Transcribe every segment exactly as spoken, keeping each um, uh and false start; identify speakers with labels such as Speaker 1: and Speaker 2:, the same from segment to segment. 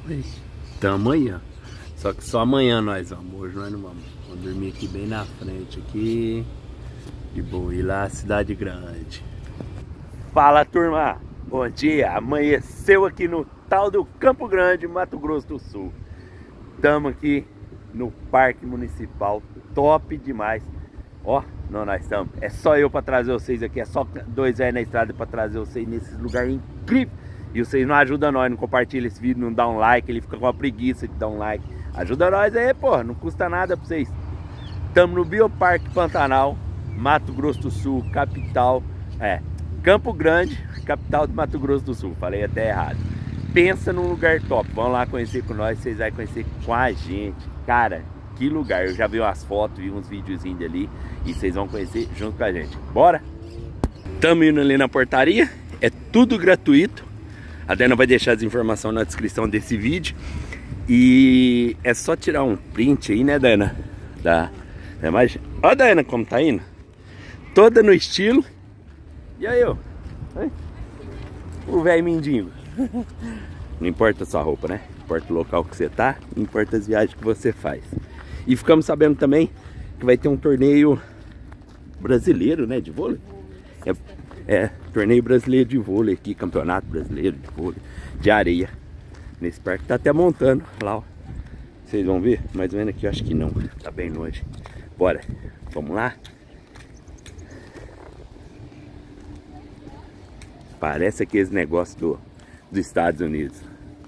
Speaker 1: Oi. Tamo aí, ó. Só que só amanhã nós vamos. Hoje nós não vamos. Vamos dormir aqui bem na frente aqui. De boa. E lá, cidade grande. Fala, turma. Bom dia. Amanheceu aqui no tal do Campo Grande, Mato Grosso do Sul. Tamo aqui no Parque Municipal. Top demais. Ó, não, nós estamos. É só eu pra trazer vocês aqui. É só dois velhos na estrada pra trazer vocês nesse lugar incrível. E vocês não ajudam nós, não compartilham esse vídeo, não dá um like. Ele fica com a preguiça de dar um like. Ajuda nós aí, porra. Não custa nada pra vocês. Estamos no Bioparque Pantanal, Mato Grosso do Sul, capital. É, Campo Grande, capital do Mato Grosso do Sul. Falei até errado. Pensa num lugar top. Vão lá conhecer com nós. Vocês vão conhecer com a gente. Cara, que lugar. Eu já vi umas fotos, vi uns videozinhos ali. E vocês vão conhecer junto com a gente. Bora? Estamos indo ali na portaria. É tudo gratuito. A Dana vai deixar as informações na descrição desse vídeo. E é só tirar um print aí, né, Dana? Da, da imagem. Ó a Dana como tá indo. Toda no estilo. E aí, ó. O velho mendigo. Não importa a sua roupa, né? Importa o local que você tá. Não importa as viagens que você faz. E ficamos sabendo também que vai ter um torneio brasileiro, né, de vôlei. É, é, torneio brasileiro de vôlei aqui, campeonato brasileiro de vôlei, de areia. Nesse parque tá até montando lá, ó. Vocês vão ver? Mais ou menos aqui, eu acho que não. Tá bem longe. Bora, vamos lá? Parece aqueles negócios do, dos Estados Unidos.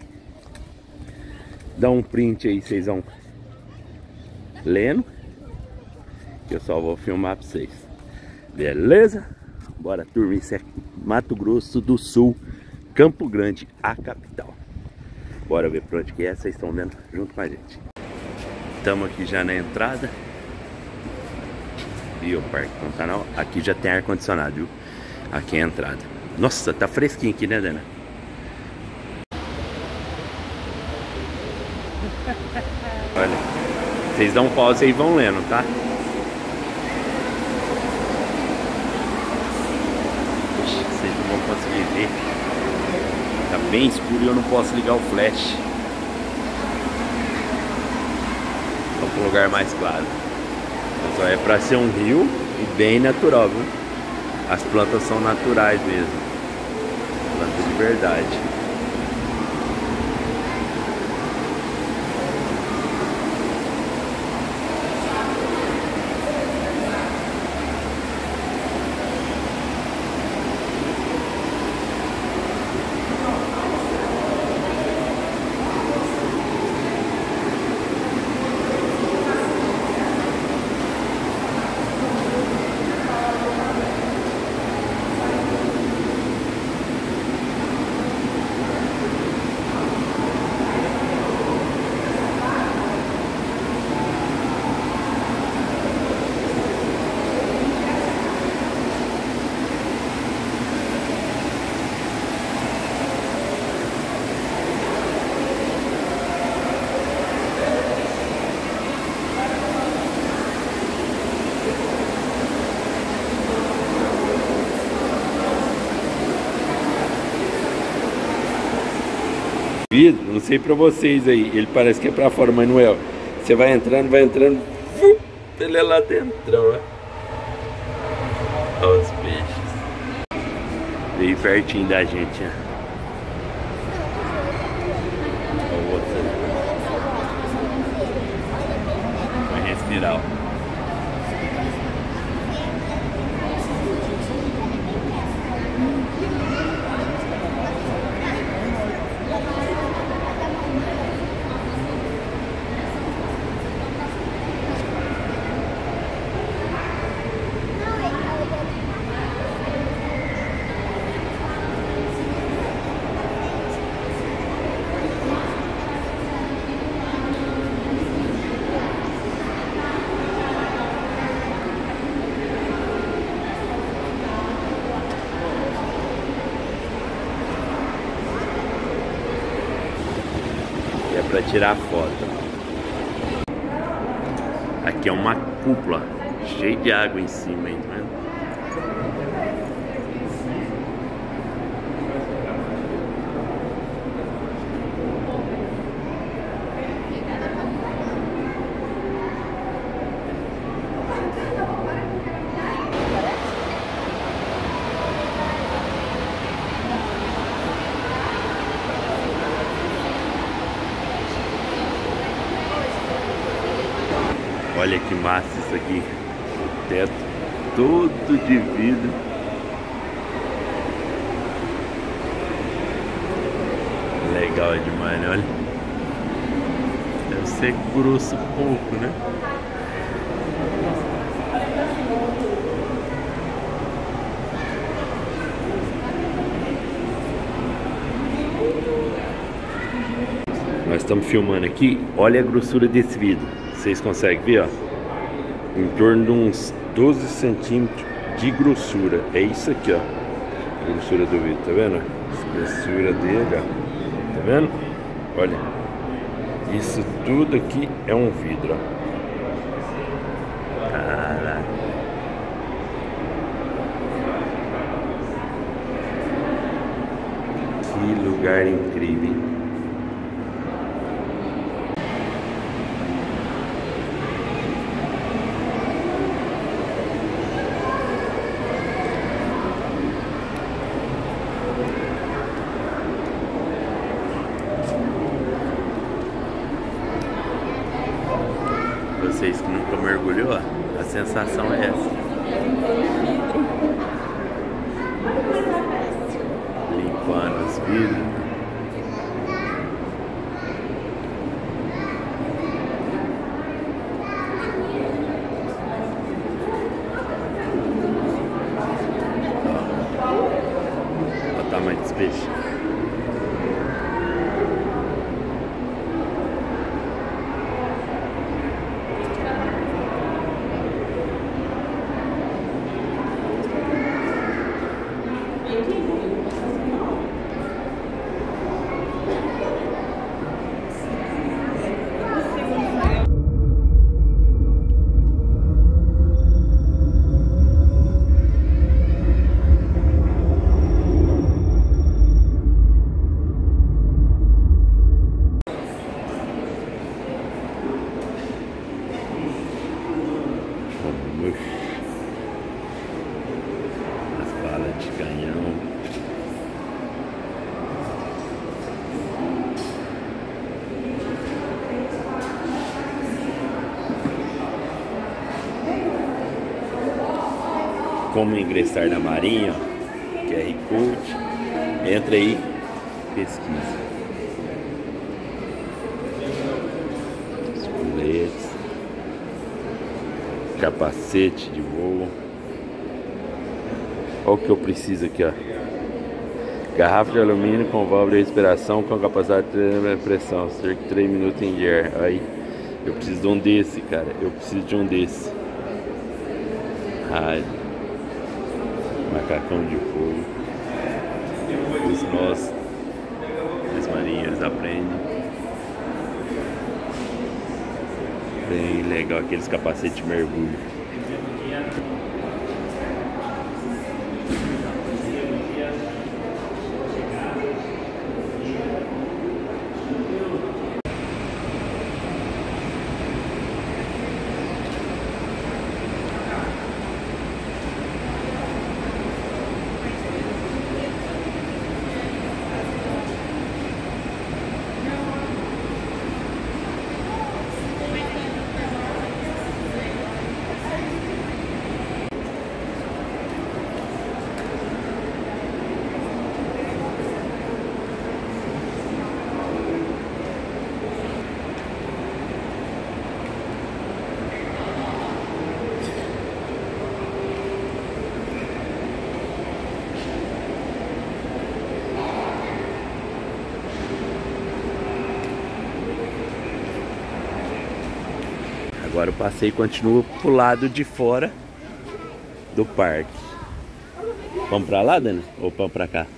Speaker 1: Dá um print aí, vocês vão lendo. Que eu só vou filmar pra vocês. Beleza? Bora, turma. Isso é Mato Grosso do Sul, Campo Grande, a capital. Bora ver pra onde que é. Vocês estão vendo junto com a gente. Estamos aqui já na entrada. Bioparque Pantanal. Aqui já tem ar-condicionado, viu? Aqui é a entrada. Nossa, tá fresquinho aqui, né, Dana? Olha, vocês dão um pause aí e vão lendo, tá? Vocês não vão conseguir ver. Tá bem escuro e eu não posso ligar o flash. Vamos para um lugar mais claro. Mas ó, é pra ser um rio e bem natural, viu? As plantas são naturais mesmo. Planta de verdade. Não sei pra vocês aí, ele parece que é pra fora, mas não é. Você vai entrando, vai entrando, ele é lá dentro, ó. Olha os peixes. Bem pertinho da gente, ó. Olha o outro. Vai respirar, ó. Para tirar foto. Aqui é uma cúpula cheia de água em cima, hein, tá vendo? massa isso aqui. O teto todo de vidro. Legal demais, né? Olha. Deve ser grosso pouco, né? Nós estamos filmando aqui. Olha a grossura desse vidro. Vocês conseguem ver, ó? Em torno de uns doze centímetros de grossura. É isso aqui, ó. A grossura do vidro, tá vendo? A grossura dele, ó. Tá vendo? Olha. Isso tudo aqui é um vidro, ó. Caraca. Que lugar incrível, hein? Vocês que nunca mergulhou, a sensação é essa. Limpando os vidros. Olha o tamanho dos peixes. As balas de canhão. Como ingressar na Marinha, Q R Code. Entra aí, pesquisa. Os coletes. Capacete de voo. Olha o que eu preciso aqui, ó. Garrafa de alumínio com válvula de respiração com capacidade de pressão, cerca de três minutos em ar. Aí, eu preciso de um desse, cara. Eu preciso de um desse. Ai. Macacão de fogo. Os nós, os marinheiros aprendem. Bem legal aqueles capacetes de mergulho. Agora o passeio continua pro lado de fora do parque. Vamos pra lá, Dani? Ou vamos pra cá?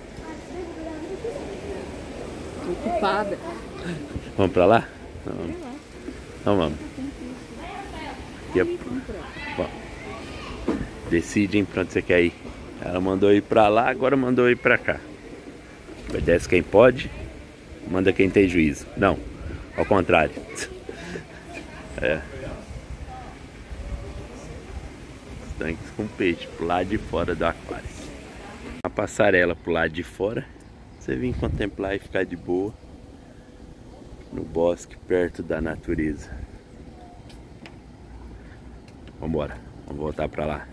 Speaker 2: Tô ocupada.
Speaker 1: Vamos pra lá? Então vamos. Então vamos. E a... Bom, decidem pra onde você quer ir. Ela mandou ir pra lá, agora mandou ir pra cá. Obedece quem pode, manda quem tem juízo. Não, ao contrário. É. Tanques com peixe pro lado de fora do aquário. A passarela pro lado de fora. Você vem contemplar e ficar de boa no bosque, perto da natureza. Vambora, vamos voltar pra lá.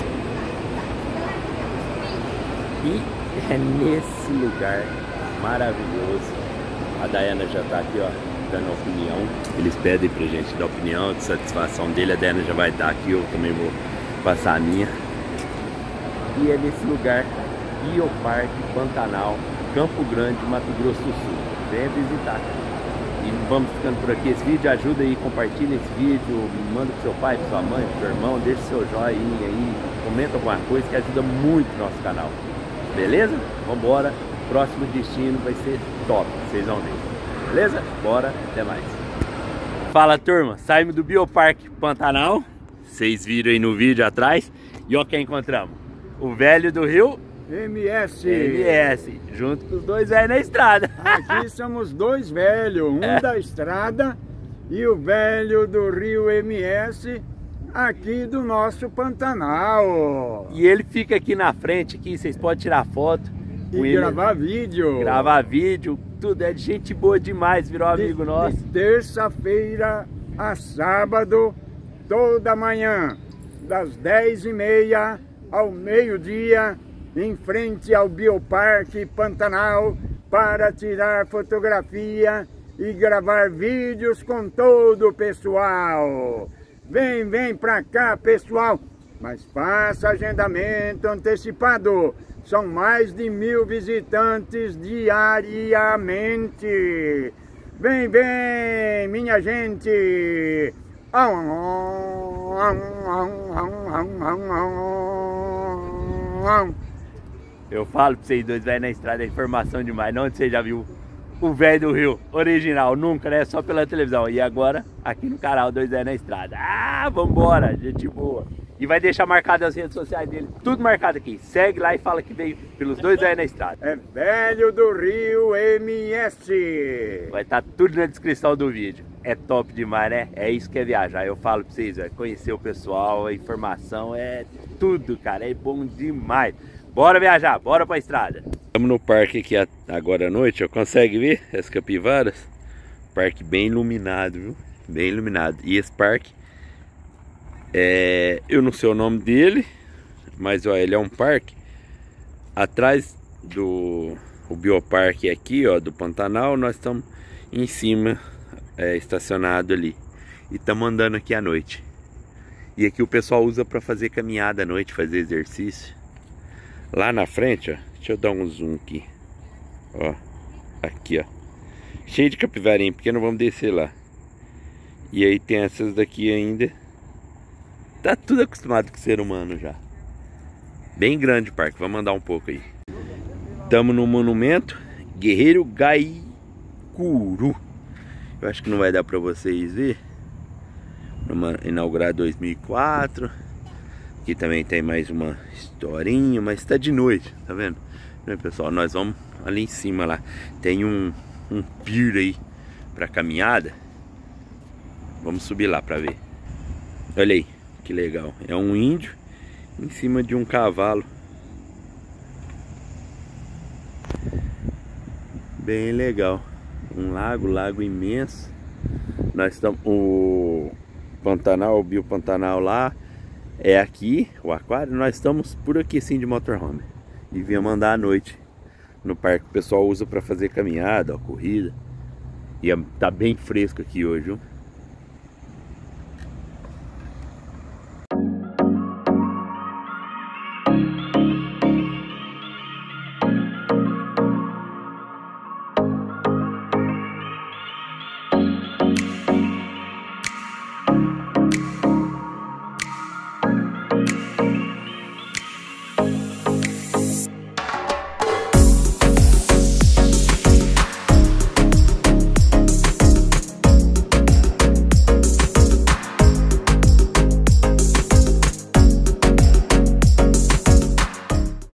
Speaker 1: E é nesse lugar maravilhoso. A Daiana já tá aqui, ó, dando opinião. Eles pedem pra gente dar opinião, de satisfação dele. A Daiana já vai estar aqui, eu também vou passar a minha. E é nesse lugar, Bioparque Pantanal, Campo Grande, Mato Grosso do Sul. Venha visitar. E vamos ficando por aqui. Esse vídeo ajuda aí, compartilha esse vídeo, manda pro seu pai, pra sua mãe, pro seu irmão, deixa seu joinha aí, comenta alguma coisa que ajuda muito o nosso canal. Beleza? Vambora. Próximo destino vai ser top, vocês vão ver. Beleza? Bora, até mais. Fala, turma, saímos do Bioparque Pantanal. Vocês viram aí no vídeo atrás. E ó quem encontramos. O velho do Rio
Speaker 2: M S.
Speaker 1: M S, junto com os dois velhos na estrada.
Speaker 2: Aqui somos dois velhos, um
Speaker 1: É.
Speaker 2: da estrada e o velho do Rio M S, aqui do nosso Pantanal.
Speaker 1: E ele fica aqui na frente, aqui, vocês podem tirar foto.
Speaker 2: E
Speaker 1: com ele,
Speaker 2: gravar vídeo.
Speaker 1: gravar vídeo, tudo. É de gente boa demais, virou
Speaker 2: De-
Speaker 1: amigo nosso.
Speaker 2: De terça-feira a sábado, toda manhã, das dez e meia ao meio-dia, em frente ao Bioparque Pantanal, para tirar fotografia e gravar vídeos com todo o pessoal. Vem, vem pra cá, pessoal, mas faça agendamento antecipado. São mais de mil visitantes diariamente. Vem, vem, minha gente.
Speaker 1: Eu falo pra vocês dois velhos na estrada, é informação demais. Onde você já viu o velho do Rio original? Nunca, né? Só pela televisão. E agora, aqui no canal, dois velhos na estrada. Ah, vambora, gente boa. E vai deixar marcado as redes sociais dele, tudo marcado aqui. Segue lá e fala que veio pelos dois velhos na estrada.
Speaker 2: É velho do Rio M S.
Speaker 1: Vai estar tudo na descrição do vídeo. É top demais, né? É isso que é viajar. Eu falo pra vocês, é conhecer o pessoal, a informação, é tudo, cara. É bom demais. Bora viajar, bora pra estrada. Estamos no parque aqui agora à noite, ó. Consegue ver as capivaras? Parque bem iluminado, viu? Bem iluminado. E esse parque, é... eu não sei o nome dele, mas ó, ele é um parque atrás do o Bioparque aqui, ó, do Pantanal. Nós estamos em cima, é, estacionado ali. E estamos andando aqui à noite. E aqui o pessoal usa para fazer caminhada à noite, fazer exercício. Lá na frente, ó, deixa eu dar um zoom aqui. Ó, aqui, ó. Cheio de capivarinha, porque não vamos descer lá. E aí tem essas daqui ainda. Tá tudo acostumado com o ser humano já. Bem grande o parque, vamos andar um pouco aí. Estamos no monumento Guerreiro Gaicuru. Eu acho que não vai dar pra vocês ver. Vamos inaugurar dois mil e quatro. Aqui também tem mais uma historinha, mas tá de noite, tá vendo? Né, pessoal, nós vamos ali em cima lá. Tem um, um pier aí pra caminhada. Vamos subir lá pra ver. Olha aí, que legal. É um índio em cima de um cavalo. Bem legal. Um lago, lago imenso. Nós estamos... O Pantanal, o Biopantanal lá é aqui, o aquário. Nós estamos por aqui sim de motorhome. E viemos andar à noite no parque. O pessoal usa para fazer caminhada, ó, corrida. E tá bem fresco aqui hoje, viu?